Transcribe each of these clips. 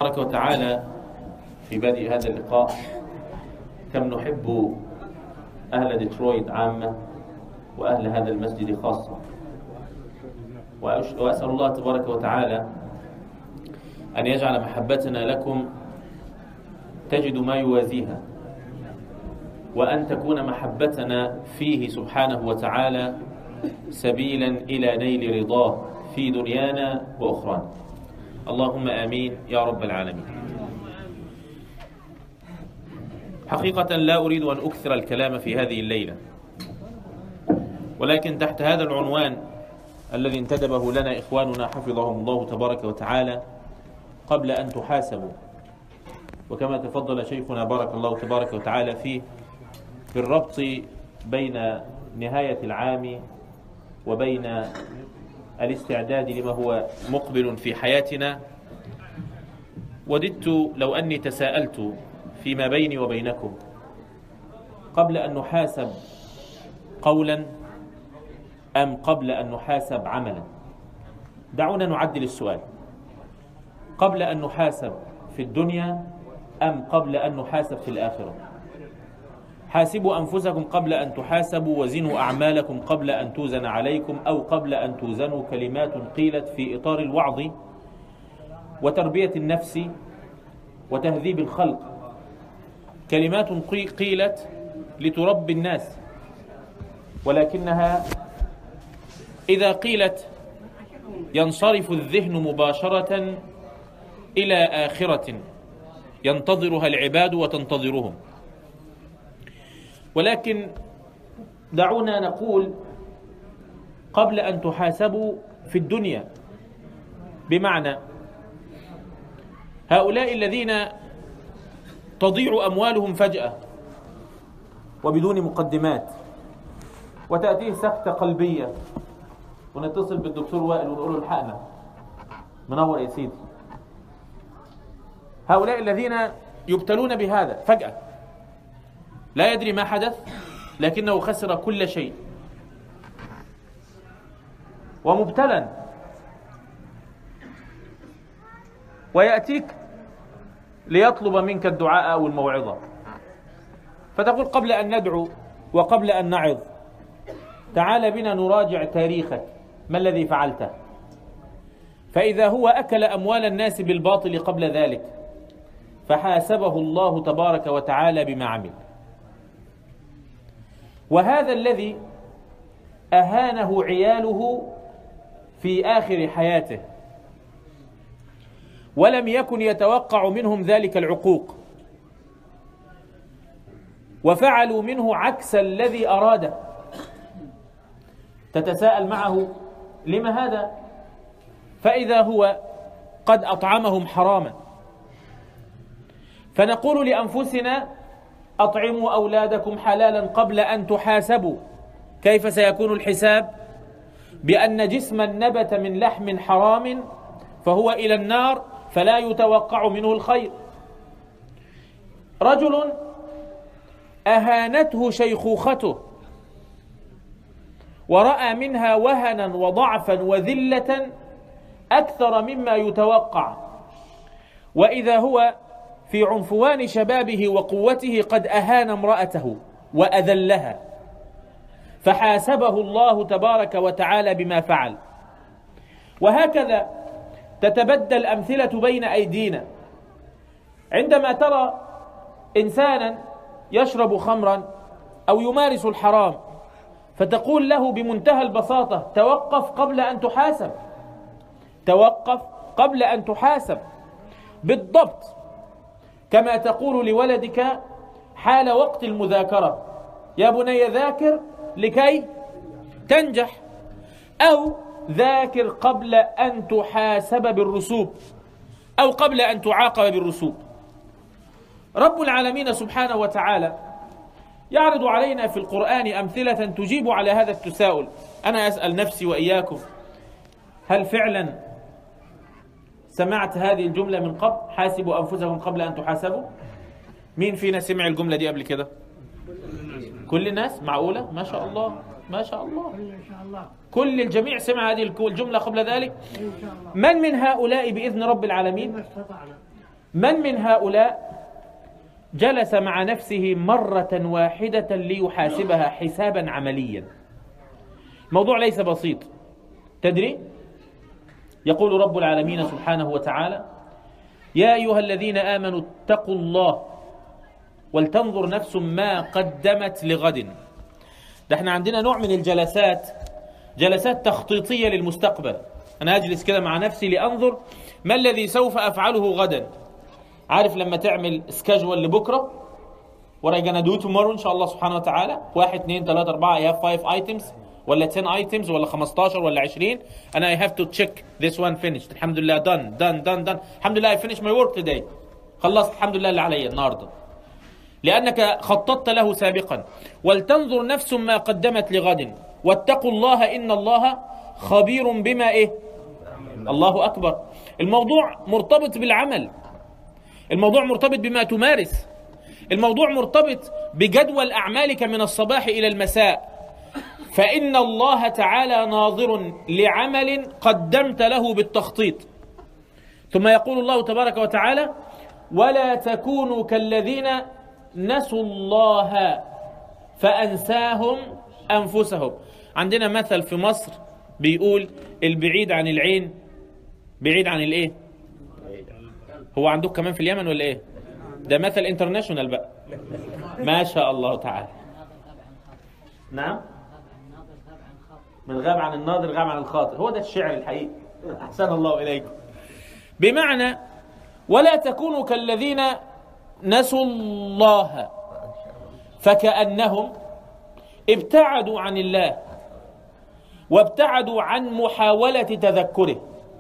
تبارك وتعالى في بدء هذا اللقاء كم نحب أهل ديترويت عامة وأهل هذا المسجد خاصة، وأسأل الله تبارك وتعالى أن يجعل محبتنا لكم تجد ما يوازيها، وأن تكون محبتنا فيه سبحانه وتعالى سبيلا إلى نيل رضاه في دنيانا وأخرانا. اللهم آمين يا رب العالمين. حقيقة لا أريد أن أكثر الكلام في هذه الليلة، ولكن تحت هذا العنوان الذي انتدبه لنا إخواننا حفظهم الله تبارك وتعالى قبل أن تحاسبوا، وكما تفضل شيخنا بارك الله تبارك وتعالى فيه بالربط بين نهاية العام وبين الاستعداد لما هو مقبل في حياتنا، وددت لو أني تساءلت فيما بيني وبينكم قبل أن نحاسب قولا أم قبل أن نحاسب عملا. دعونا نعدل السؤال: قبل أن نحاسب في الدنيا أم قبل أن نحاسب في الآخرة؟ حاسبوا أنفسكم قبل أن تحاسبوا، وزنوا أعمالكم قبل أن توزن عليكم، أو قبل أن توزنوا. كلمات قيلت في إطار الوعظ وتربية النفس وتهذيب الخلق، كلمات قيلت لتربي الناس، ولكنها إذا قيلت ينصرف الذهن مباشرة إلى آخرة ينتظرها العباد وتنتظرهم. ولكن دعونا نقول قبل أن تحاسبوا في الدنيا، بمعنى هؤلاء الذين تضيع أموالهم فجأة وبدون مقدمات، وتأتيه سكتة قلبية ونتصل بالدكتور وائل ونقول له الحقنا، منور يا سيدي. هؤلاء الذين يبتلون بهذا فجأة، لا يدري ما حدث لكنه خسر كل شيء، ومبتلا، ويأتيك ليطلب منك الدعاء أو الموعظة، فتقول قبل أن ندعو وقبل أن نعظ تعال بنا نراجع تاريخك، ما الذي فعلته؟ فإذا هو أكل أموال الناس بالباطل قبل ذلك فحاسبه الله تبارك وتعالى بما عمل. وهذا الذي أهانه عياله في آخر حياته ولم يكن يتوقع منهم ذلك العقوق، وفعلوا منه عكس الذي أراده. تتساءل معه لما هذا؟ فإذا هو قد أطعمهم حراما. فنقول لأنفسنا: أطعموا أولادكم حلالا قبل أن تحاسبوا. كيف سيكون الحساب؟ بأن جسما نبت من لحم حرام فهو إلى النار فلا يتوقع منه الخير. رجل أهانته شيخوخته ورأى منها وهنا وضعفا وذلة أكثر مما يتوقع، وإذا هو في عنفوان شبابه وقوته قد أهان امرأته وأذلها، فحاسبه الله تبارك وتعالى بما فعل. وهكذا تتبدل الأمثلة بين أيدينا. عندما ترى إنسانا يشرب خمرا أو يمارس الحرام فتقول له بمنتهى البساطة: توقف قبل أن تحاسب، توقف قبل أن تحاسب. بالضبط كما تقول لولدك حال وقت المذاكرة: يا بني ذاكر لكي تنجح، أو ذاكر قبل أن تحاسب بالرسوب، أو قبل أن تعاقب بالرسوب. رب العالمين سبحانه وتعالى يعرض علينا في القرآن أمثلة تجيب على هذا التساؤل. أنا أسأل نفسي وإياكم: هل فعلا سمعت هذه الجملة من قبل؟ حاسبوا أنفسكم قبل أن تحاسبوا. مين فينا سمع الجملة دي قبل كده؟ كل الناس؟ معقولة؟ ما شاء الله ما شاء الله، كل الجميع سمع هذه الجملة قبل ذلك. من هؤلاء بإذن رب العالمين من هؤلاء جلس مع نفسه مرة واحدة ليحاسبها حسابا عمليا؟ الموضوع ليس بسيط. تدري؟ يقول رب العالمين سبحانه وتعالى: يا أيها الذين آمنوا اتقوا الله ولتنظر نفس ما قدمت لغد. ده احنا عندنا نوع من الجلسات، جلسات تخطيطية للمستقبل. أنا أجلس كده مع نفسي لأنظر ما الذي سوف أفعله غدا. عارف لما تعمل سكاجوال لبكرة، what I gonna do tomorrow إن شاء الله سبحانه وتعالى، 1 2 3 4 I have 5 items ولا 10 items ولا 15 ولا 20 أنا I have to check this one finished. الحمد لله done. الحمد لله I finished my work today. خلصت الحمد لله اللي علي النهاردة، لأنك خططت له سابقا. ولتنظر نفس ما قدمت لغد واتقوا الله إن الله خبير بما الله أكبر. الموضوع مرتبط بالعمل، الموضوع مرتبط بما تمارس، الموضوع مرتبط بجدول أعمالك من الصباح إلى المساء. فإن الله تعالى ناظر لعمل قدمت له بالتخطيط. ثم يقول الله تبارك وتعالى: ولا تكونوا كالذين نسوا الله فأنساهم أنفسهم. عندنا مثل في مصر بيقول: البعيد عن العين بعيد عن الايه؟ هو عندك كمان في اليمن ولا ايه؟ ده مثل انترناشونال بقى. ما شاء الله تعالى. نعم، من غاب عن الناظر غاب عن الخاطر. هو ده الشعر الحقيقي. أحسن الله إليكم. بمعنى ولا تكونوا كالذين نسوا الله فكأنهم ابتعدوا عن الله وابتعدوا عن محاولة تذكره،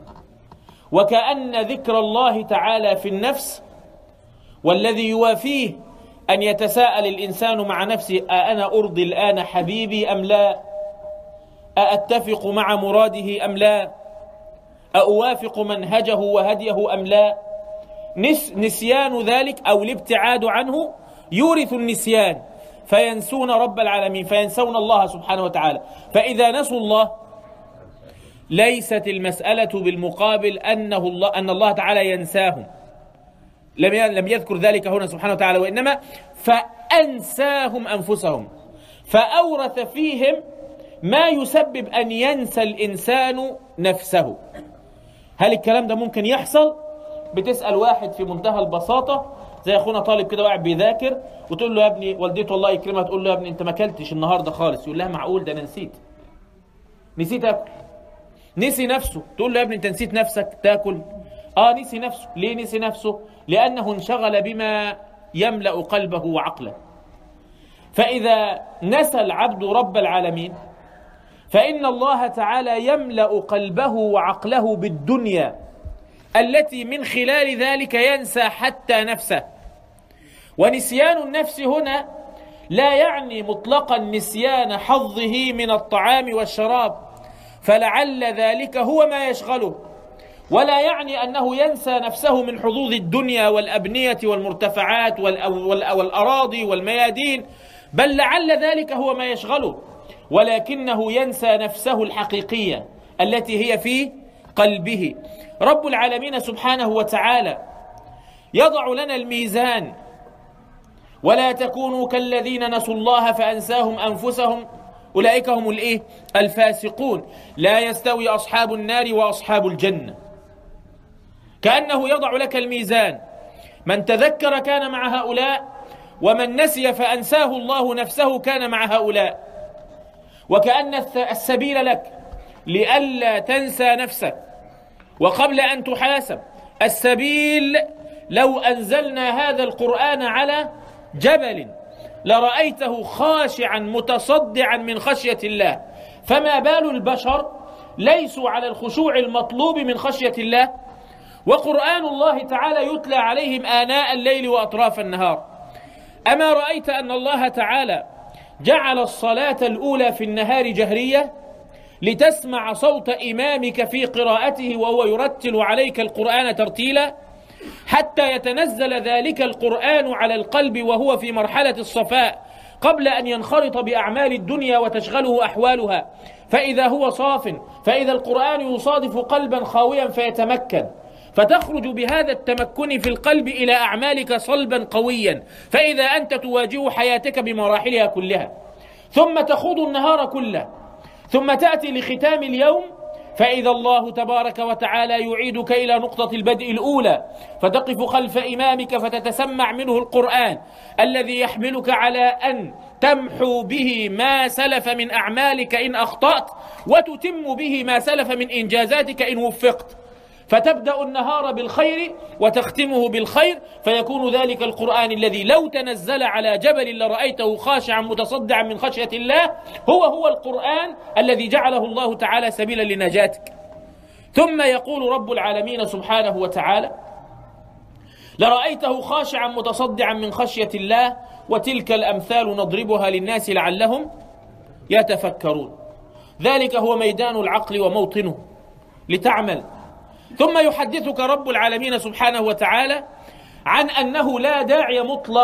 وكأن ذكر الله تعالى في النفس والذي يوافيه أن يتساءل الإنسان مع نفسه: أأنا أرضي الآن حبيبي أم لا؟ أأتفق مع مراده أم لا؟ أوافق منهجه وهديه أم لا؟ نسيان ذلك أو الابتعاد عنه يورث النسيان، فينسون رب العالمين، فينسون الله سبحانه وتعالى. فإذا نسوا الله ليست المسألة بالمقابل أن الله تعالى ينساهم، لم يذكر ذلك هنا سبحانه وتعالى، وإنما فأنساهم أنفسهم، فأورث فيهم ما يسبب أن ينسى الإنسان نفسه. هل الكلام ده ممكن يحصل؟ بتسأل واحد في منتهى البساطة زي أخونا طالب كده واقع بيذاكر، وتقول له: يا ابني والدته الله يكرمها تقول له: يا ابني أنت ما أكلتش النهاردة خالص. يقول لها: معقول؟ ده أنا نسيت أكل. نسي نفسه. تقول له: يا ابني أنت نسيت نفسك تاكل؟ نسي نفسه. ليه نسي نفسه؟ لأنه انشغل بما يملأ قلبه وعقله. فإذا نسى العبد رب العالمين فإن الله تعالى يملأ قلبه وعقله بالدنيا التي من خلال ذلك ينسى حتى نفسه. ونسيان النفس هنا لا يعني مطلقا نسيان حظه من الطعام والشراب، فلعل ذلك هو ما يشغله، ولا يعني أنه ينسى نفسه من حظوظ الدنيا والأبنية والمرتفعات والأراضي والميادين، بل لعل ذلك هو ما يشغله، ولكنه ينسى نفسه الحقيقية التي هي في قلبه. رب العالمين سبحانه وتعالى يضع لنا الميزان: ولا تكونوا كالذين نسوا الله فأنساهم أنفسهم أولئك هم الفاسقون، لا يستوي أصحاب النار وأصحاب الجنة. كأنه يضع لك الميزان: من تذكر كان مع هؤلاء، ومن نسي فأنساه الله نفسه كان مع هؤلاء. وكأن السبيل لك لئلا تنسى نفسك وقبل أن تحاسب السبيل لو أنزلنا هذا القرآن على جبل لرأيته خاشعا متصدعا من خشية الله. فما بال البشر ليسوا على الخشوع المطلوب من خشية الله، وقرآن الله تعالى يتلى عليهم آناء الليل وأطراف النهار. أما رأيت أن الله تعالى جعل الصلاة الأولى في النهار جهرية لتسمع صوت إمامك في قراءته وهو يرتل عليك القرآن ترتيلا، حتى يتنزل ذلك القرآن على القلب وهو في مرحلة الصفاء قبل أن ينخرط بأعمال الدنيا وتشغله أحوالها، فإذا هو صاف، فإذا القرآن يصادف قلبا خاويا فيتمكن، فتخرج بهذا التمكن في القلب إلى أعمالك صلبا قويا، فإذا أنت تواجه حياتك بمراحلها كلها، ثم تخوض النهار كله، ثم تأتي لختام اليوم، فإذا الله تبارك وتعالى يعيدك إلى نقطة البدء الأولى، فتقف خلف إمامك فتتسمع منه القرآن الذي يحملك على أن تمحو به ما سلف من أعمالك إن أخطأت، وتتم به ما سلف من إنجازاتك إن وفقت، فتبدأ النهار بالخير وتختمه بالخير، فيكون ذلك القرآن الذي لو تنزل على جبل لرأيته خاشعا متصدعا من خشية الله هو القرآن الذي جعله الله تعالى سبيلا لنجاتك. ثم يقول رب العالمين سبحانه وتعالى: لرأيته خاشعا متصدعا من خشية الله وتلك الأمثال نضربها للناس لعلهم يتفكرون. ذلك هو ميدان العقل وموطنه لتعمل. ثم يحدثك رب العالمين سبحانه وتعالى عن أنه لا داعي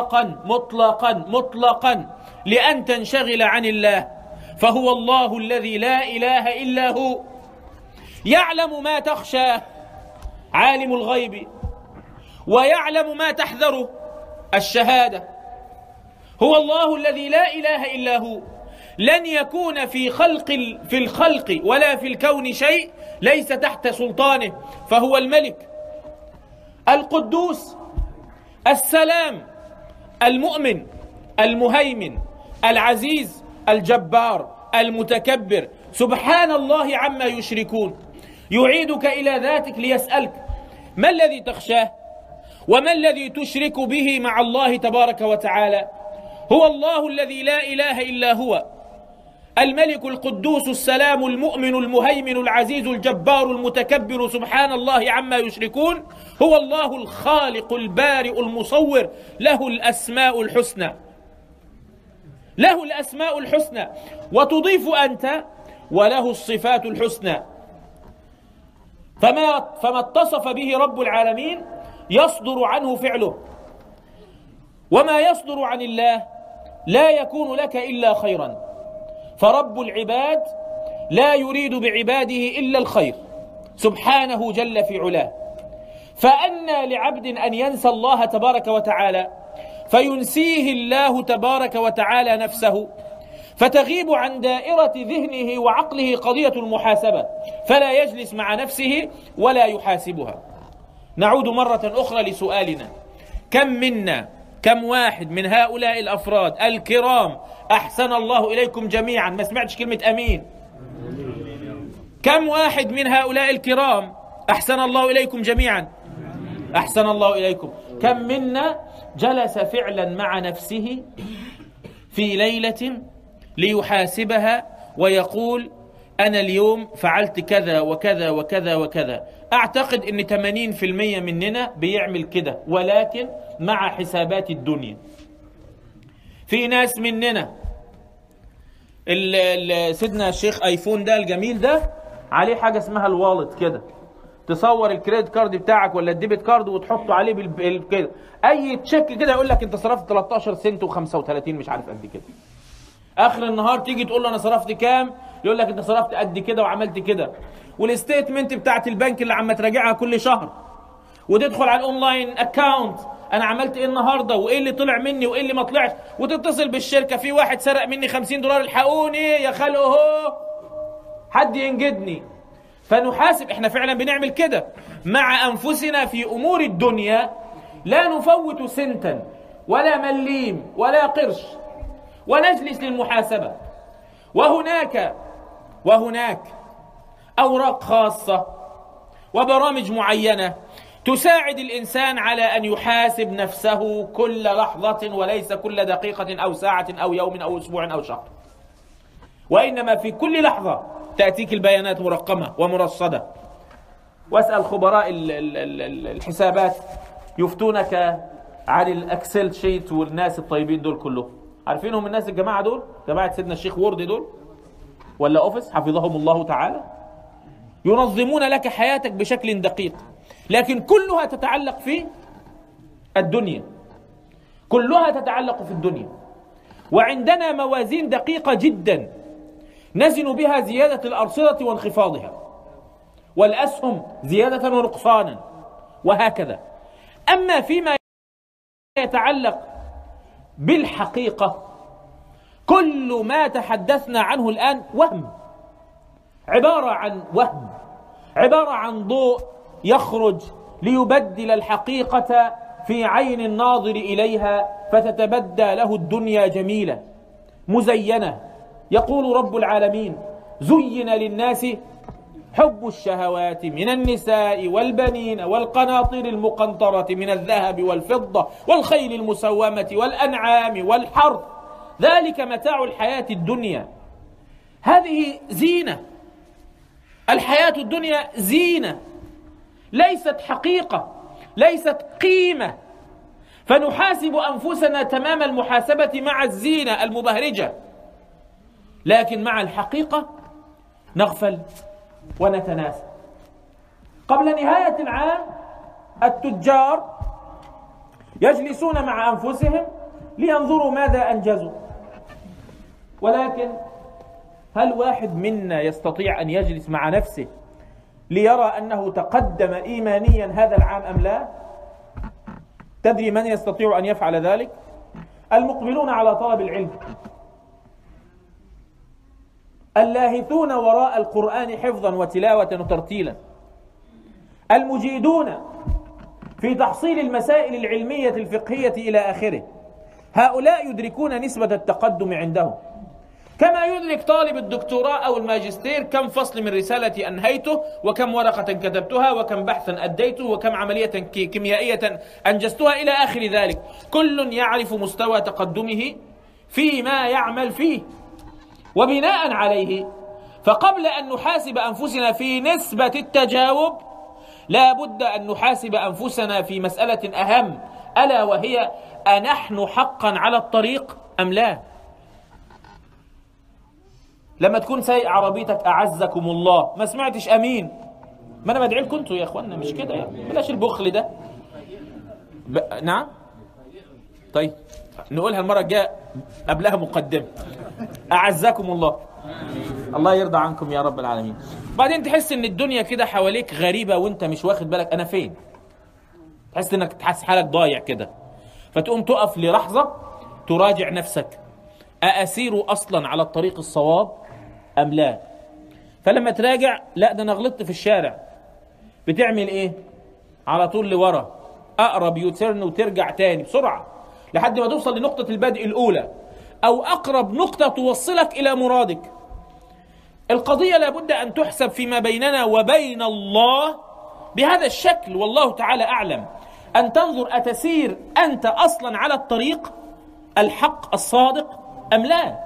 مطلقا لأن تنشغل عن الله، فهو الله الذي لا إله إلا هو، يعلم ما تخشى، عالم الغيب، ويعلم ما تحذره، الشهادة. هو الله الذي لا إله إلا هو، لن يكون في الخلق ولا في الكون شيء ليس تحت سلطانه، فهو الملك القدوس السلام المؤمن المهيمن العزيز الجبار المتكبر، سبحان الله عما يشركون. يعيدك إلى ذاتك ليسألك: ما الذي تخشاه؟ وما الذي تشرك به مع الله تبارك وتعالى؟ هو الله الذي لا إله إلا هو، الملك القدوس السلام المؤمن المهيمن العزيز الجبار المتكبر، سبحان الله عما يشركون. هو الله الخالق البارئ المصور، له الأسماء الحسنى، له الأسماء الحسنى، وتضيف أنت وله الصفات الحسنى. فما اتصف به رب العالمين يصدر عنه فعله، وما يصدر عن الله لا يكون لك إلا خيرا، فرب العباد لا يريد بعباده إلا الخير سبحانه جل في علاه. فأنى لعبد أن ينسى الله تبارك وتعالى فينسيه الله تبارك وتعالى نفسه، فتغيب عن دائرة ذهنه وعقله قضية المحاسبة، فلا يجلس مع نفسه ولا يحاسبها. نعود مرة أخرى لسؤالنا: كم واحد من هؤلاء الأفراد الكرام أحسن الله إليكم جميعا؟ ما سمعتش كلمة أمين. كم واحد من هؤلاء الكرام أحسن الله إليكم جميعا؟ أحسن الله إليكم. كم منا جلس فعلا مع نفسه في ليلة ليحاسبها ويقول: أنا اليوم فعلت كذا وكذا وكذا وكذا؟ أعتقد أن 80% مننا بيعمل كده، ولكن مع حسابات الدنيا. في ناس مننا سيدنا الشيخ ايفون ده الجميل ده عليه حاجة اسمها الوالت كده، تصور الكريدت كارد بتاعك ولا الديبت كارد وتحطه عليه كده، اي تشيك كده يقول لك انت صرفت 13 سنت و35 مش عارف قد كده. اخر النهار تيجي تقول له انا صرفت كام، يقول لك انت صرفت قد كده وعملت كده. والستيتمنت بتاعت البنك اللي عم تراجعها كل شهر، وتدخل على الاونلاين اكاونت انا عملت ايه النهارده وايه اللي طلع مني وايه اللي ما طلعش، وتتصل بالشركه: في واحد سرق مني $50 الحقوني يا خلقه، حد ينجدني. فنحاسب. احنا فعلا بنعمل كده مع انفسنا في امور الدنيا، لا نفوت سنتا ولا مليم ولا قرش، ونجلس للمحاسبه. وهناك اوراق خاصه وبرامج معينه تساعد الإنسان على أن يحاسب نفسه كل لحظة، وليس كل دقيقة أو ساعة أو يوم أو أسبوع أو شهر، وإنما في كل لحظة تأتيك البيانات مرقمة ومرصدة. واسأل خبراء الحسابات يفتونك عن الأكسل شيت، والناس الطيبين دول كلهم عارفينهم. الناس الجماعة دول جماعة سيدنا الشيخ وورد دول ولا أوفيس حفظهم الله تعالى، ينظمون لك حياتك بشكل دقيق، لكن كلها تتعلق في الدنيا، كلها تتعلق في الدنيا. وعندنا موازين دقيقة جدا نزن بها زيادة الأرصدة وانخفاضها، والأسهم زيادة ونقصانا، وهكذا. أما فيما يتعلق بالحقيقة، كل ما تحدثنا عنه الآن وهم، عبارة عن وهم، عبارة عن ضوء يخرج ليبدل الحقيقة في عين الناظر إليها، فتتبدى له الدنيا جميلة مزينة. يقول رب العالمين: زين للناس حب الشهوات من النساء والبنين والقناطير المقنطرة من الذهب والفضة والخيل المسومة والأنعام والحرث، ذلك متاع الحياة الدنيا. هذه زينة، الحياة الدنيا زينة، ليست حقيقة، ليست قيمة. فنحاسب أنفسنا تمام المحاسبة مع الزينة المبهرجة، لكن مع الحقيقة نغفل ونتناسى. قبل نهاية العام التجار يجلسون مع أنفسهم لينظروا ماذا أنجزوا، ولكن هل واحد منا يستطيع أن يجلس مع نفسه ليرى أنه تقدم إيمانيا هذا العام أم لا؟ تدري من يستطيع أن يفعل ذلك؟ المقبلون على طلب العلم، اللاهثون وراء القرآن حفظا وتلاوة وترتيلا، المجيدون في تحصيل المسائل العلمية الفقهية إلى آخره. هؤلاء يدركون نسبة التقدم عندهم، كما يدرك طالب الدكتوراه أو الماجستير كم فصل من رسالة أنهيته، وكم ورقة كتبتها، وكم بحثا أديته، وكم عملية كيميائية أنجزتها إلى آخر ذلك. كل يعرف مستوى تقدمه فيما يعمل فيه، وبناء عليه فقبل أن نحاسب أنفسنا في نسبة التجاوب لا بد أن نحاسب أنفسنا في مسألة أهم، ألا وهي: أنحن حقا على الطريق أم لا؟ لما تكون سايق عربيتك أعزكم الله ما سمعتش أمين، ما أنا بدعي لكم انتوا يا إخوانا، مش كده يعني، بلاش البخل ده. نعم، طيب نقولها المرة الجاية قبلها مقدمة: أعزكم الله، الله يرضى عنكم يا رب العالمين. بعدين تحس ان الدنيا كده حواليك غريبة وانت مش واخد بالك انا فين، تحس انك تحس حالك ضايع كده، فتقوم تقف للحظة تراجع نفسك: أأسير أصلا على الطريق الصواب أم لا؟ فلما تراجع: لا ده أنا غلطت في الشارع، بتعمل إيه؟ على طول لورا، أقرب يوتيرن وترجع تاني بسرعة لحد ما توصل لنقطة البدء الأولى، أو أقرب نقطة توصلك إلى مرادك. القضية لابد أن تحسب فيما بيننا وبين الله بهذا الشكل، والله تعالى أعلم. أن تنظر أتسير أنت أصلا على الطريق الحق الصادق أم لا؟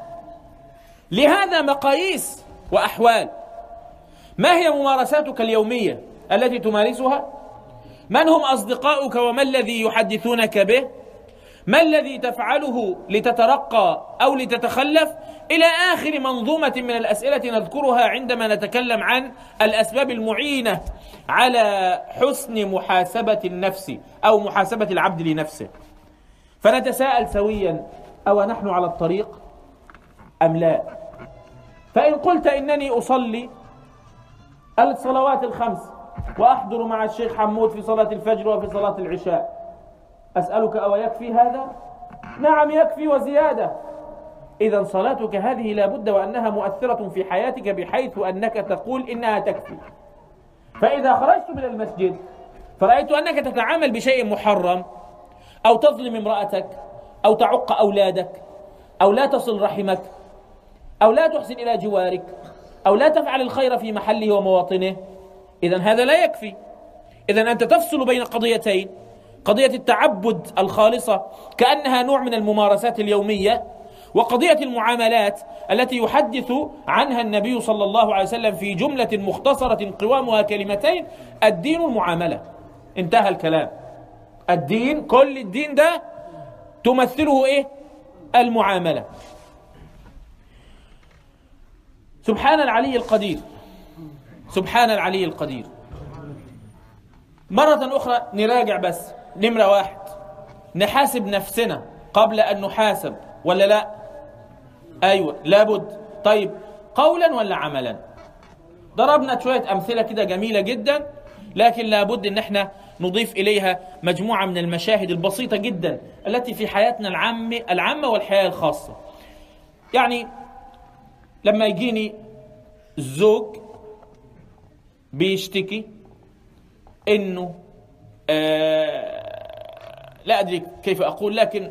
لهذا مقاييس وأحوال. ما هي ممارساتك اليومية التي تمارسها؟ من هم أصدقاؤك وما الذي يحدثونك به؟ ما الذي تفعله لتترقى أو لتتخلف؟ إلى آخر منظومة من الأسئلة نذكرها عندما نتكلم عن الأسباب المعينة على حسن محاسبة النفس أو محاسبة العبد لنفسه. فنتساءل سويا: أو نحن على الطريق أم لا؟ فإن قلت إنني أصلي الصلوات الخمس وأحضر مع الشيخ حمود في صلاة الفجر وفي صلاة العشاء، أسألك: أو يكفي هذا؟ نعم يكفي وزيادة. إذا صلاتك هذه لا بد وأنها مؤثرة في حياتك بحيث أنك تقول إنها تكفي. فإذا خرجت من المسجد فرأيت أنك تتعامل بشيء محرم، أو تظلم امرأتك، أو تعق أولادك، أو لا تصل رحمك، أو لا تحسن إلى جوارك، أو لا تفعل الخير في محله ومواطنه، إذن هذا لا يكفي. إذن أنت تفصل بين قضيتين: قضية التعبد الخالصة كأنها نوع من الممارسات اليومية، وقضية المعاملات التي يحدث عنها النبي صلى الله عليه وسلم في جملة مختصرة قوامها كلمتين: الدين المعاملة. انتهى الكلام. الدين، كل الدين ده تمثله إيه؟ المعاملة. سبحان العلي القدير، سبحان العلي القدير. مرة أخرى نراجع بس. نمرة واحد: نحاسب نفسنا قبل أن نحاسب ولا لا؟ أيوة لابد. طيب قولا ولا عملا؟ ضربنا شوية أمثلة كده جميلة جدا، لكن لابد أن احنا نضيف إليها مجموعة من المشاهد البسيطة جدا التي في حياتنا العامة والحياة الخاصة. يعني لما يجيني الزوج بيشتكي إنه لا أدري كيف أقول، لكن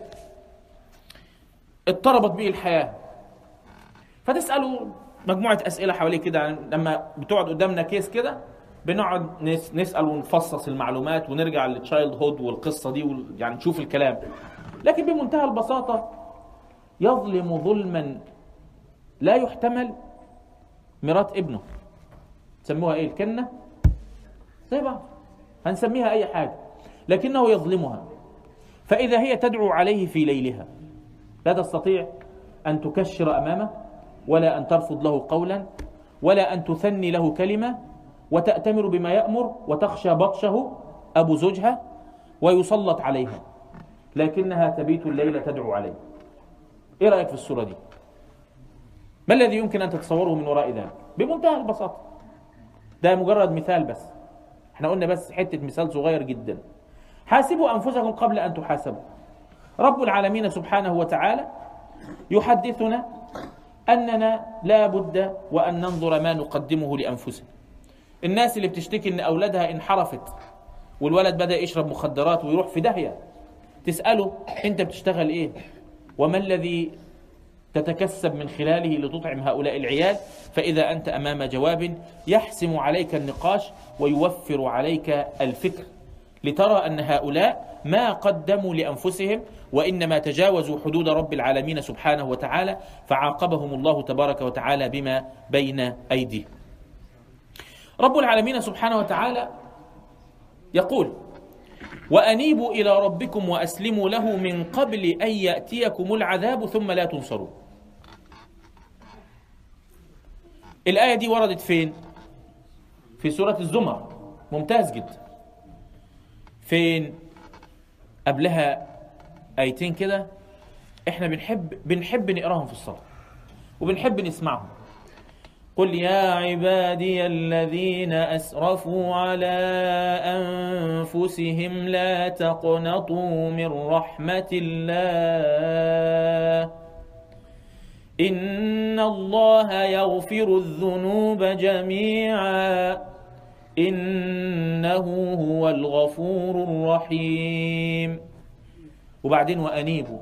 اضطربت به الحياة، فتسألوا مجموعة أسئلة حواليه كده. لما بتقعد قدامنا كيس كده بنقعد نسأل ونفصص المعلومات ونرجع للتشايلد هود والقصة دي يعني نشوف الكلام. لكن بمنتهى البساطة يظلم ظلما لا يحتمل مرات ابنه. تسموها ايه؟ الكنة زي بعض، هنسميها أي حاجة، لكنه يظلمها. فإذا هي تدعو عليه في ليلها لا تستطيع أن تكشر أمامه، ولا أن ترفض له قولا، ولا أن تثني له كلمة، وتأتمر بما يأمر، وتخشى بطشه أبو زوجها ويسلط عليها، لكنها تبيت الليل تدعو عليه. إيه رأيك في الصورة دي؟ ما الذي يمكن أن تتصوره من وراء ذلك؟ بمنتهى البساطة، ده مجرد مثال بس، احنا قلنا بس حتة مثال صغير جدا. حاسبوا أنفسكم قبل أن تحاسبوا. رب العالمين سبحانه وتعالى يحدثنا أننا لا بد وأن ننظر ما نقدمه لأنفسنا. الناس اللي بتشتكي أن أولادها انحرفت والولد بدأ يشرب مخدرات ويروح في داهية، تسأله أنت بتشتغل إيه؟ وما الذي تتكسب من خلاله لتطعم هؤلاء العيال؟ فإذا أنت أمام جواب يحسم عليك النقاش ويوفر عليك الفكر، لترى أن هؤلاء ما قدموا لأنفسهم، وإنما تجاوزوا حدود رب العالمين سبحانه وتعالى، فعاقبهم الله تبارك وتعالى بما بين أيديهم. رب العالمين سبحانه وتعالى يقول: وأنيبوا إلى ربكم وأسلموا له من قبل أن يأتيكم العذاب ثم لا تنصرون. الآية دي وردت فين؟ في سورة الزمر، ممتاز جدا. فين؟ قبلها آيتين كده احنا بنحب نقراهم في الصلاة وبنحب نسمعهم. قل يا عبادي الذين أسرفوا على أنفسهم لا تقنطوا من رحمة الله إن الله يغفر الذنوب جميعا إنه هو الغفور الرحيم. وبعدين وأنيبوا.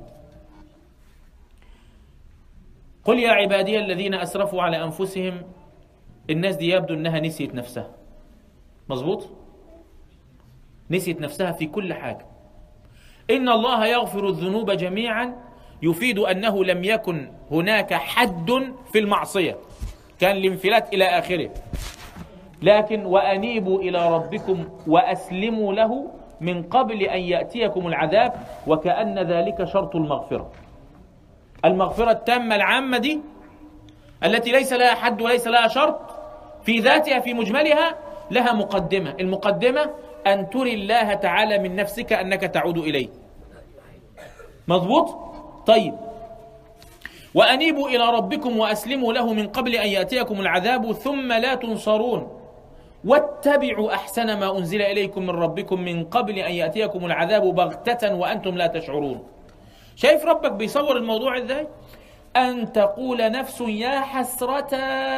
قل يا عبادي الذين أسرفوا على أنفسهم. الناس دي يبدو أنها نسيت نفسها، مظبوط؟ نسيت نفسها في كل حاجة. إن الله يغفر الذنوب جميعا يفيد أنه لم يكن هناك حد في المعصية، كان الانفلات إلى آخره. لكن وأنيبوا إلى ربكم وأسلموا له من قبل أن يأتيكم العذاب، وكأن ذلك شرط المغفرة. المغفرة التامة العامة دي التي ليس لها حد وليس لها شرط في ذاتها في مجملها، لها مقدمة. المقدمة أن تري الله تعالى من نفسك أنك تعود إليه. مضبوط؟ طيب، وأنيبوا إلى ربكم وأسلموا له من قبل أن يأتيكم العذاب ثم لا تنصرون واتبعوا أحسن ما أنزل إليكم من ربكم من قبل أن يأتيكم العذاب بغتة وأنتم لا تشعرون. شايف ربك بيصور الموضوع إزاي؟ أن تقول نفس يا حسرة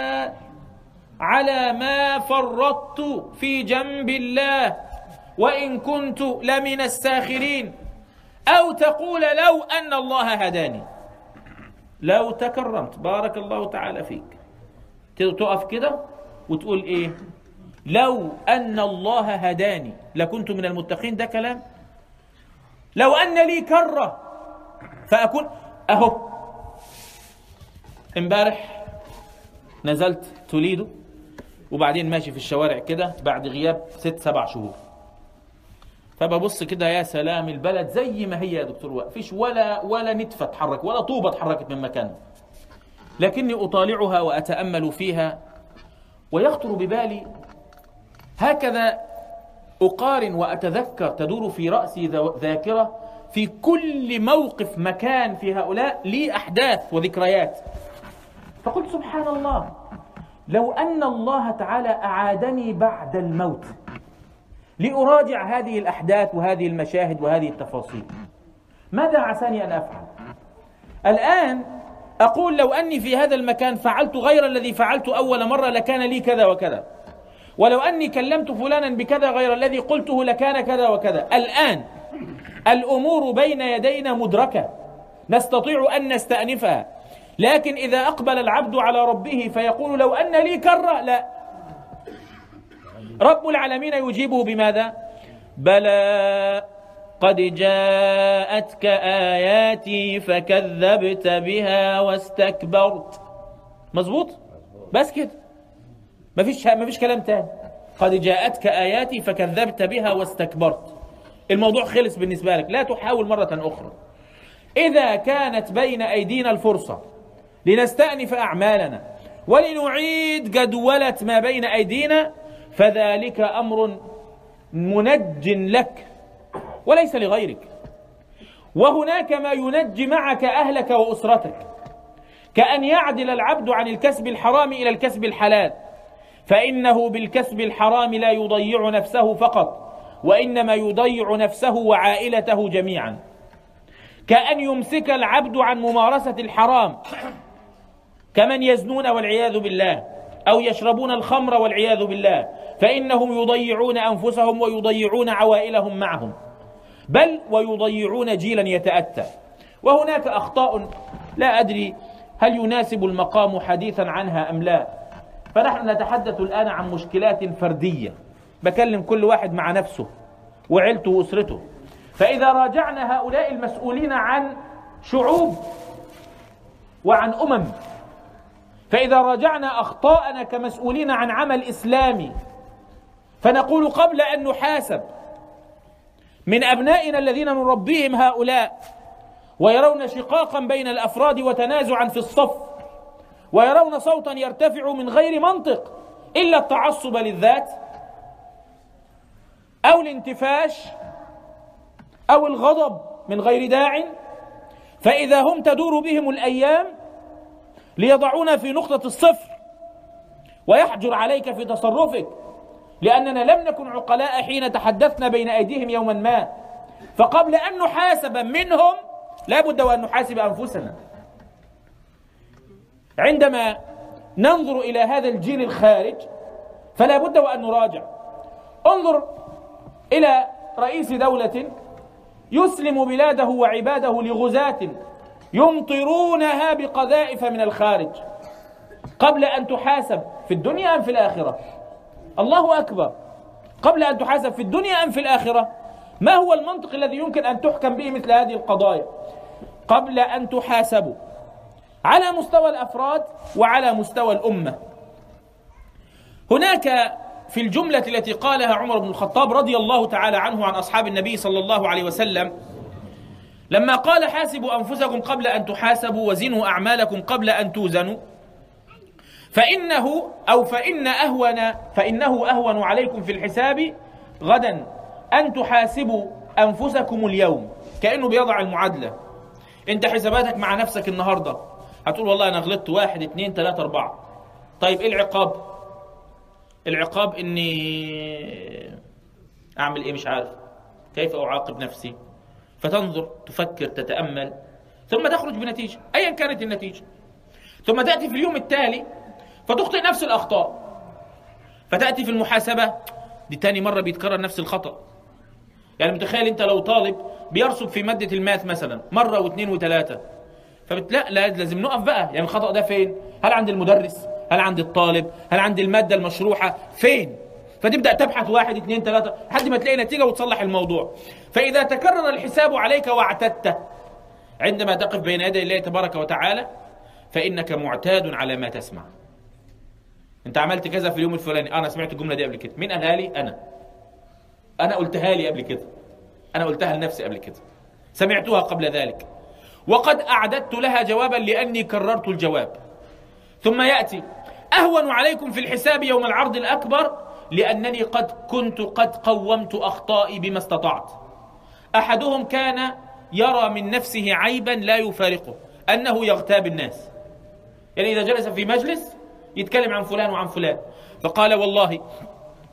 على ما فرطت في جنب الله وإن كنت لمن الساخرين، أو تقول لو أن الله هداني. لو تكرمت، بارك الله تعالى فيك، تقف كده وتقول إيه؟ لو أن الله هداني لكنت من المتقين. ده كلام. لو أن لي كرة فأكون أهو. امبارح نزلت توليدو وبعدين ماشي في الشوارع كده بعد غياب 6-7 شهور، فببص كده يا سلام، البلد زي ما هي يا دكتور، وقفش ولا نتفة تحرك ولا طوبة اتحركت من مكانها. لكني أطالعها وأتأمل فيها ويخطر ببالي هكذا، أقارن وأتذكر، تدور في رأسي ذاكرة في كل موقف مكان في هؤلاء لي أحداث وذكريات. فقلت سبحان الله، لو أن الله تعالى أعادني بعد الموت لأراجع هذه الأحداث وهذه المشاهد وهذه التفاصيل. ماذا عساني أن أفعل؟ الآن أقول لو أني في هذا المكان فعلت غير الذي فعلت أول مرة لكان لي كذا وكذا، ولو أني كلمت فلانا بكذا غير الذي قلته لكان كذا وكذا. الآن الأمور بين يدينا مدركة، نستطيع أن نستأنفها، لكن إذا أقبل العبد على ربه فيقول لو أن لي كرة، لا، رب العالمين يجيبه بماذا؟ بلى قد جاءتك آياتي فكذبت بها واستكبرت. مظبوط؟ بس كده، مفيش كلام تاني. قد جاءتك آياتي فكذبت بها واستكبرت، الموضوع خلص بالنسبة لك، لا تحاول مرة أخرى. إذا كانت بين أيدينا الفرصة لنستأنف أعمالنا ولنعيد جدولة ما بين أيدينا فذلك أمر منج لك وليس لغيرك. وهناك ما ينجي معك أهلك وأسرتك، كأن يعدل العبد عن الكسب الحرام إلى الكسب الحلال، فإنه بالكسب الحرام لا يضيع نفسه فقط، وإنما يضيع نفسه وعائلته جميعا. كأن يمسك العبد عن ممارسة الحرام، كمن يزنون والعياذ بالله، أو يشربون الخمر والعياذ بالله، فإنهم يضيعون أنفسهم ويضيعون عوائلهم معهم، بل ويضيعون جيلا يتأتى. وهناك أخطاء لا أدري هل يناسب المقام حديثا عنها أم لا، فنحن نتحدث الآن عن مشكلات فردية، بكلم كل واحد مع نفسه وعيلته وأسرته. فإذا راجعنا هؤلاء المسؤولين عن شعوب وعن أمم، فإذا راجعنا أخطاءنا كمسؤولين عن عمل إسلامي، فنقول قبل أن نحاسب من أبنائنا الذين نربيهم هؤلاء ويرون شقاقا بين الأفراد وتنازعا في الصف، ويرون صوتا يرتفع من غير منطق إلا التعصب للذات أو الانتفاش أو الغضب من غير داع، فإذا هم تدور بهم الأيام ليضعونا في نقطة الصفر ويحجر عليك في تصرفك، لأننا لم نكن عقلاء حين تحدثنا بين أيديهم يوما ما. فقبل أن نحاسب منهم لا بد وأن نحاسب أنفسنا. عندما ننظر إلى هذا الجيل الخارج فلا بد وأن نراجع. انظر إلى رئيس دولة يسلم بلاده وعباده لغزاة يمطرونها بقذائف من الخارج، قبل أن تحاسب في الدنيا أم في الآخرة؟ الله أكبر، قبل أن تحاسب في الدنيا أم في الآخرة؟ ما هو المنطق الذي يمكن أن تحكم به مثل هذه القضايا؟ قبل أن تحاسبوا على مستوى الأفراد وعلى مستوى الأمة. هناك في الجملة التي قالها عمر بن الخطاب رضي الله تعالى عنه عن أصحاب النبي صلى الله عليه وسلم لما قال حاسبوا أنفسكم قبل أن تحاسبوا وزنوا أعمالكم قبل أن توزنوا، فإنه أهون عليكم في الحساب غدا أن تحاسبوا أنفسكم اليوم. كأنه بيضع المعادلة. أنت حساباتك مع نفسك النهاردة هتقول والله أنا غلطت 1 2 3 4. طيب إيه العقاب؟ العقاب إني أعمل إيه؟ مش عارف كيف أعاقب نفسي. فتنظر تفكر تتأمل ثم تخرج بنتيجة أيا كانت النتيجة، ثم تأتي في اليوم التالي فتخطئ نفس الأخطاء، فتأتي في المحاسبة دي تاني مرة بيتكرر نفس الخطأ. يعني متخيل أنت لو طالب بيرسب في مادة الماث مثلا مرة واثنين وثلاثة، لا لازم نقف بقى. يعني الخطأ ده فين؟ هل عند المدرس؟ هل عند الطالب؟ هل عند المادة المشروحة؟ فين؟ فتبدأ تبحث 1 2 3 لحد ما تلاقي نتيجة وتصلح الموضوع. فإذا تكرر الحساب عليك واعتدت عندما تقف بين يدي الله تبارك وتعالى فإنك معتاد على ما تسمع. أنت عملت كذا في اليوم الفلاني، أنا سمعت الجملة دي قبل كده. مين قالها لي؟ أنا قلتها لي قبل كده، أنا قلتها لنفسي قبل كده، سمعتها قبل ذلك، وقد أعددت لها جوابا لأني كررت الجواب. ثم يأتي أهون عليكم في الحساب يوم العرض الأكبر لأنني قد قومت أخطائي بما استطعت. أحدهم كان يرى من نفسه عيبا لا يفارقه، أنه يغتاب الناس. يعني إذا جلس في مجلس يتكلم عن فلان وعن فلان، فقال والله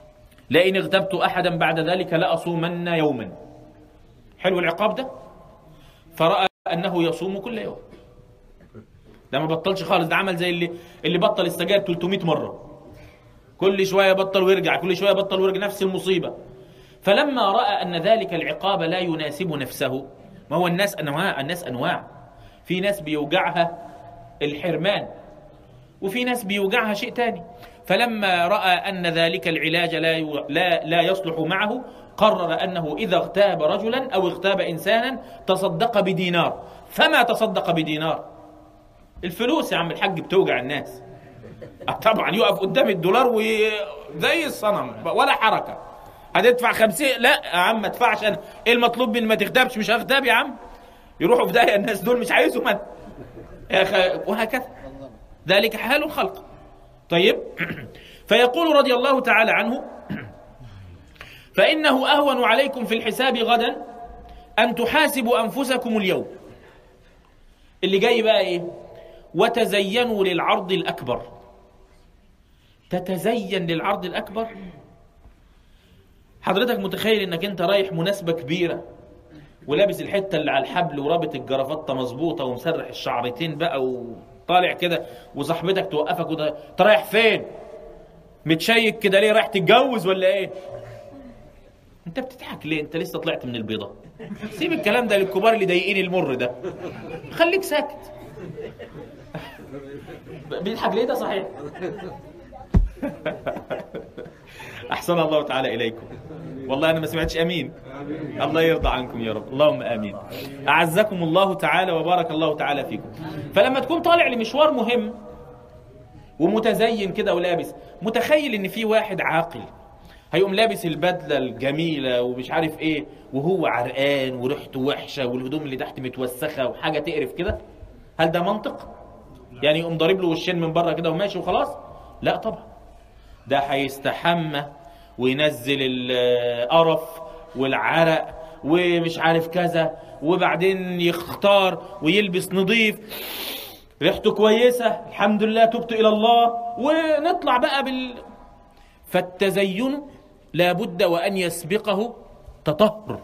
لئن اغتبت أحدا بعد ذلك لأصومن يوما. حلو العقاب ده. فرأى أنه يصوم كل يوم، ده ما بطلش خالص، ده عمل زي اللي بطل السجاير 300 مرة، كل شوية بطل ويرجع، كل شوية بطل ويرجع، نفس المصيبة. فلما رأى أن ذلك العقاب لا يناسب نفسه، ما هو الناس أنواع، في ناس بيوجعها الحرمان وفي ناس بيوجعها شيء تاني. فلما رأى أن ذلك العلاج لا يصلح معه، قرر أنه إذا اغتاب رجلا أو اغتاب إنسانا تصدق بدينار. فما تصدق بدينار؟ الفلوس يا عم الحاج بتوجع الناس. طبعا يقف قدام الدولار وزي الصنم ولا حركة. هتدفع 50؟ لا يا عم ما تدفعش. ايه المطلوب من ما تغتابش؟ مش هغتاب يا عم، يروحوا في داهية الناس دول، مش عايزهم انا وهكذا. ذلك حال الخلق. طيب فيقول رضي الله تعالى عنه: فإنه أهون عليكم في الحساب غدا أن تحاسبوا أنفسكم اليوم. اللي جاي بقى إيه؟ وتزينوا للعرض الأكبر. تتزين للعرض الأكبر؟ حضرتك متخيل إنك أنت رايح مناسبة كبيرة ولابس الحتة اللي على الحبل ورابط الجرافطة مظبوطة ومسرح الشعرتين بقى وطالع كده، وصاحبتك توقفك وده أنت رايح فين؟ متشيك كده ليه؟ رايح تتجوز ولا إيه؟ أنت بتضحك ليه؟ أنت لسه طلعت من البيضة. سيب الكلام ده للكبار اللي ضايقين المر ده، خليك ساكت. بيضحك ليه ده صحيح؟ أحسن الله تعالى إليكم. والله أنا ما سمعتش أمين. الله يرضى عنكم يا رب، اللهم آمين. أعزكم الله تعالى وبارك الله تعالى فيكم. فلما تكون طالع لمشوار مهم ومتزين كده ولابس، متخيل إن في واحد عاقل هيقوم لابس البدلة الجميلة ومش عارف إيه وهو عرقان وريحته وحشة والهدوم اللي تحت متوسخة وحاجة تقرف كده؟ هل ده منطق؟ يعني يقوم ضارب له وشين من بره كده وماشي وخلاص؟ لا طبعا، ده هيستحمى وينزل القرف والعرق ومش عارف كذا، وبعدين يختار ويلبس نظيف ريحته كويسة، الحمد لله تبت إلى الله، ونطلع بقى فالتزين لابد وأن يسبقه تطهر.